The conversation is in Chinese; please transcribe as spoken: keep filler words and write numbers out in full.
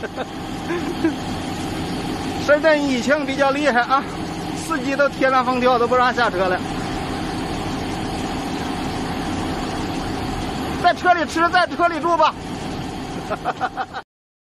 深圳疫情比较厉害啊，司机都贴上封条，都不让下车了。在车里吃，在车里住吧。